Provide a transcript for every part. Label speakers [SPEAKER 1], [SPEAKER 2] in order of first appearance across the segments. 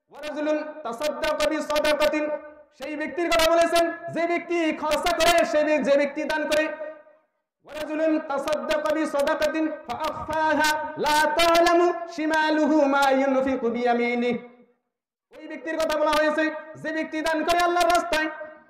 [SPEAKER 1] ওয়ারাজুলুন তাসাদ্দাকা বিসাদাকাতিন, সেই ব্যক্তির কথা বলেছেন যে ব্যক্তি খরচা করে, যে ব্যক্তি দান করে। ওয়ারাজুলুন তাসাদ্দাকা বিসাদাকাতিন ফাআখফাহা লা তা'লামু শিমালুহু মা ইউনফিকু বিয়ামিনিহি, ওই ব্যক্তির কথা বলা হয়েছে যে ব্যক্তি দান করে আল্লাহর রাস্তায়,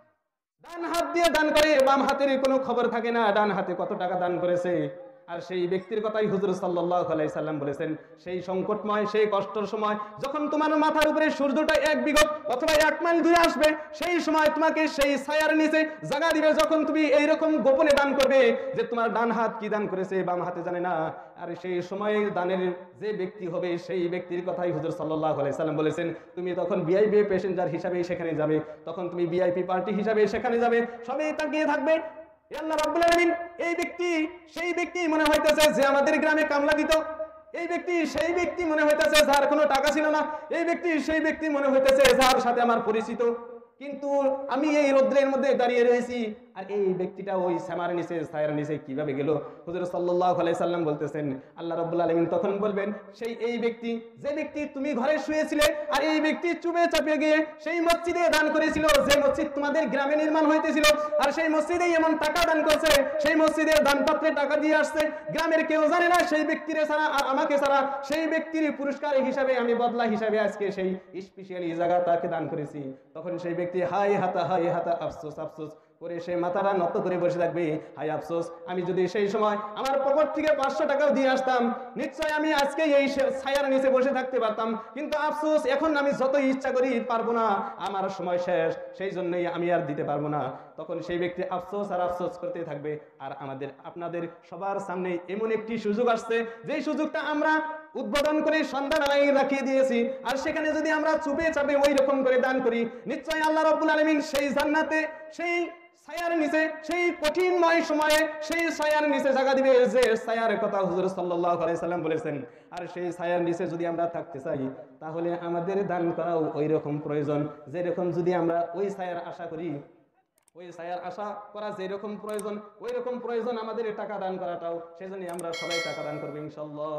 [SPEAKER 1] ডান হাত দিয়ে দান করে, বাম হাতের কোনো খবর থাকে না ডান হাতে কত টাকা দান করেছে। আর সেই ব্যক্তির কথাই হুজুর সাল্লাল্লাহু আলাইহি সাল্লাম বলেছেন, সেই সংকটময় সেই কষ্টের সময় যখন তোমার মাথার উপরে সূর্যটা 1 বিঘত অথবা 1 মাইল দূরে আসবে, সেই সময় তোমাকে সেই ছায়ার নিচে জায়গা দিবে, যখন তুমি এইরকম গোপনে দান করবে যে তোমার ডান হাত কি দান করেছে বাম হাতে জানে না। আর সেই সময় দানের যে ব্যক্তি হবে সেই ব্যক্তির কথাই হুজুর সাল্লাল্লাহু আলাইহি সাল্লাম বলেছেন, তুমি তখন ভিআইপি প্যাসেঞ্জার হিসাবে সেখানে যাবে, তখন তুমি ভিআইপি পার্টি হিসাবে সেখানে যাবে, সবাই তাকিয়ে থাকবে। আল্লাহ রাব্বুল আলামিন, এই ব্যক্তি সেই ব্যক্তি মনে হইতেছে যে আমাদের গ্রামে কামলা দিত, এই ব্যক্তি সেই ব্যক্তি মনে হইতেছে যার কোনো টাকা ছিল না, এই ব্যক্তি সেই ব্যক্তি মনে হইতেছে যার সাথে আমার পরিচিত, কিন্তু আমি এই রৌদ্রের মধ্যে দাঁড়িয়ে রয়েছি আর এই ব্যক্তিটা ওই সামার নিচে ছায়ার নিচে কিভাবে গেল? হুজুর সাল্লাল্লাহু আলাইহি সাল্লাম বলতেছেন, আল্লাহ রাব্বুল আলামিন তখন বলবেন, সেই এই ব্যক্তি যে ব্যক্তি তুমি ঘরে শুয়েছিলে আর এই ব্যক্তি চুপে চাপে গিয়ে সেই মসজিদে দান করেছিল, যে মসজিদ তোমাদের গ্রামে নির্মাণ হইতেছিল, আর সেই মসজিদেই এমন টাকা দান করেছে, সেই মসজিদের দানপত্রে টাকা দিয়ে আসছে, গ্রামের কেউ জানে না সেই ব্যক্তির ছাড়া আর আমাকে ছাড়া, সেই ব্যক্তির পুরস্কার হিসাবে আমি বদলা হিসাবে আজকে সেই স্পেশাল এই জায়গা তাকে দান করেছি। তখন সেই ব্যক্তি হায় হাতা আফসোস আফসোস করে সে মাথাটা নত করে বসে থাকবে, হায় আফসোস, আমি যদি সেই সময় আমার পকেট থেকে 500 টাকাও দিয়ে আসতাম, নিশ্চয় আমি আজকে এই ছায়ার নিচে বসে থাকতে পারতাম, কিন্তু আফসোস এখন আমি যত ইচ্ছা করি পারবো না, আমার সময় শেষ, সেই জন্যই আমি আর দিতে পারবো না। তখন সেই ব্যক্তি আফসোস আর আফসোস করতে থাকবে। আর আপনাদের সবার সামনে এমন একটি সুযোগ আসছে, যেই সুযোগটা আমরা উদ্বোধন করে সন্ধ্যাবেলায় রাখিয়ে দিয়েছি, আর সেখানে যদি আমরা চুপে চাপে ওই রকম করে দান করি, নিশ্চয় আল্লাহ রাব্বুল আলামিন সেই জান্নাতে সেই ছায়ার নিচে সেই কঠিনময় সময়ে সেই ছায়ার নিচে জায়গা দিবে, যে ছায়ার কথা হুজুর সাল্লাল্লাহু আলাইহি সাল্লাম বলেছেন। আর সেই ছায়ার নিচে যদি আমরা থাকতে চাই, তাহলে আমাদের দান করাও ওই রকম প্রয়োজন, যেরকম যদি আমরা ওই ছায়ার আশা করি, ওই ছায়ার আশা করা যেরকম প্রয়োজন, ওই রকম প্রয়োজন আমাদের টাকা দান করাটাও। সেজন্যই আমরা সবাই টাকা দান করবো ইনশাআল্লাহ।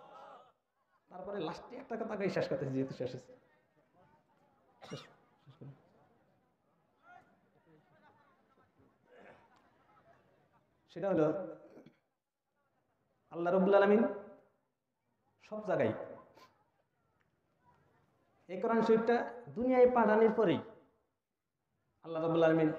[SPEAKER 1] তারপরে লাস্টে একটা কথা শেষ করতে, যেহেতু শেষ হয়েছে, সেটা হলো আল্লাহ রাব্বুল আলামিন সব জায়গায় এই কোরআন শরীফটা দুনিয়ায় পাঠানোর পরেই আল্লাহ রাব্বুল আলামিন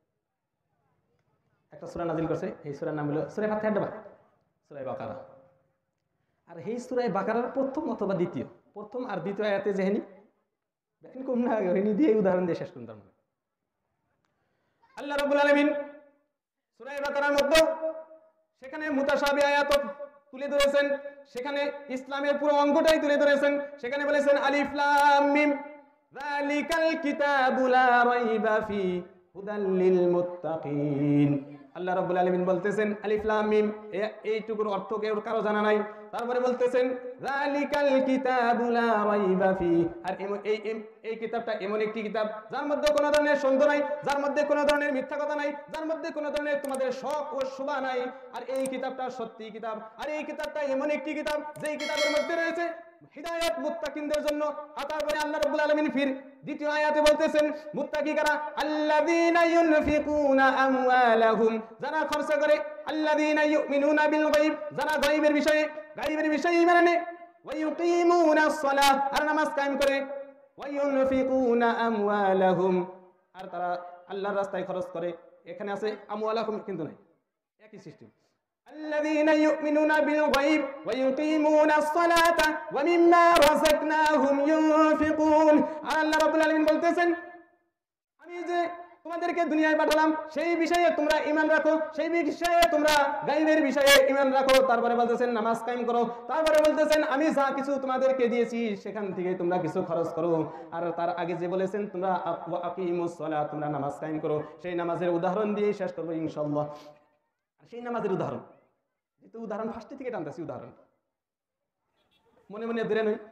[SPEAKER 1] একটা সূরা নাযিল করছে। এই সূরার নাম হলো সূরা ফাতিহা, সূরা বাকারা। আর এই সূরা বাকারার প্রথম অথবা দ্বিতীয়, প্রথম আর দ্বিতীয় আয়াতে যেহেনি দেখেন কম না হয়নি দিয়ে উদাহরণ দিয়ে শেষ করুন। তার মানে আল্লাহ রাব্বুল আলামিন সূরা বাকারার মধ্যে সেখানে মুতাশাবিহ আয়াত তুলে ধরেছেন, সেখানে ইসলামের পুরো অঙ্গটাই তুলে ধরেছেন। সেখানে বলেছেন আলিফ লাম মিম যালিকাল কিতাবু লা রাইবা ফি হুদাল লিল মুত্তাকিন। আল্লাহ রাব্বুল আলামিন বলতেছেন আলিফ লাম মিম, এইটুকুর অর্থ কেউ কারো জানা নাই। তারপরে বলতেছেন যালিকাল কিতাবু লা রাইবা ফি, আর এই কিতাবটা এমন একটি কিতাব যার মধ্যে কোনো ধরনের সন্দেহ নাই, যার মধ্যে কোনো ধরনের মিথ্যা কথা নাই, যার মধ্যে কোনো ধরনের তোমাদের শক ও শুভা নাই। আর এই কিতাবটা সত্যি কিতাব, আর এই কিতাবটা এমন একটি কিতাব যেই কিতাবের মধ্যে রয়েছে হিদায়াত মুত্তাকিনদের জন্য। তারপরে আল্লাহ রাব্বুল আলামিন ফির দ্বিতীয় আয়াতে বলতেছেন মুত্তাকি কারা, আল্লাযীনা ইউনফিকুনা আমওয়ালাহুম, যারা খরচ করে, আল্লাযীনা ইউমিনুনা বিল গায়ব, যারা গায়বের বিষয়ে ঈমান আনে, ওয়া ইউকিমুনাস সালাহ, আর নামাজ কায়েম করে, ওয়া ইউনফিকুনা আমওয়ালাহুম, আর তারা আল্লাহর রাস্তায় খরচ করে। এখানে আছে আমওয়ালাহুম কিন্তু নাই, একই সিস্টেম। আল্লাযীনা ইউমিনুনা বিল গায়ব ওয়া ইউকিমুনাস সালাতা ওয়া মিম্মা রাযাকনাহুম ইউনফিকুন। আল্লাহ রাব্বুল আলামিন বলতেছেন আমি যে তোমাদেরকে দুনিয়ায় পাঠালাম সেই বিষয়ে তোমরা ঈমান রাখো, সেই বিষয়ে তোমরা গায়বের বিষয়ে ঈমান রাখো। তারপরে বলতেছেন নামাজ কায়েম করো। তারপরে বলতেছেন আমি যা কিছু তোমাদেরকে দিয়েছি সেখান থেকে তোমরা কিছু খরচ করো। আর তার আগে যে বলেছেন তোমরা আকিমুস সালাত, তোমরা নামাজ কায়েম করো। সেই নামাজের উদাহরণ দিয়ে শেষ করব ইনশাআল্লাহ। সেই নামাজের উদাহরণ, যেহেতু উদাহরণ ফার্স্টে থেকে টানতেছি, উদাহরণ মনে মনে ধরে নই,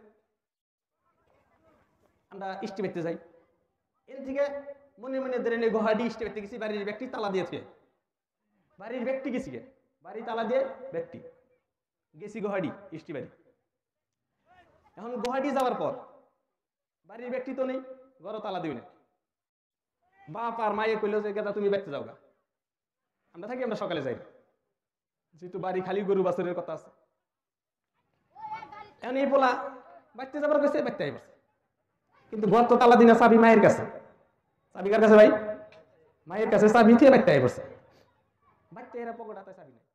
[SPEAKER 1] আমরা ইস্টিমেটে যাই, এর থেকে মনে মনে ধরে নেই গুয়াহাটি ইস্টিমেটে গেছি, বাড়ির ব্যক্তি তালা দিয়েছে, বাড়ির ব্যক্তি গেছি গে, বাড়ি তালা দিয়ে ব্যক্তি গেছি গুয়াহাটি ইস্টি বাড়ি। এখন গুয়াহাটি যাওয়ার পর বাড়ির ব্যক্তি তো নেই, ঘর তালা দিবি না। বাপ আর মায়ে কইলো যে গেদা তুমি বাইতে যাও গা, আমরা থাকি, আমরা সকালে যাই, যেহেতু বাড়ি খালি গরু বাছুরের কথা আছে। এখন এই পোলা বাইতে যাবার কাছে বাইতে আইবার, কিন্তু ঘর তো তালা দিনা, চাবি মায়ের কাছে। চাবি কার কাছে ভাই? মায়ের কাছে চাবি দিয়ে বাইতে আইবার। বাইতে এরা পকেট হাতে চাবি নাই।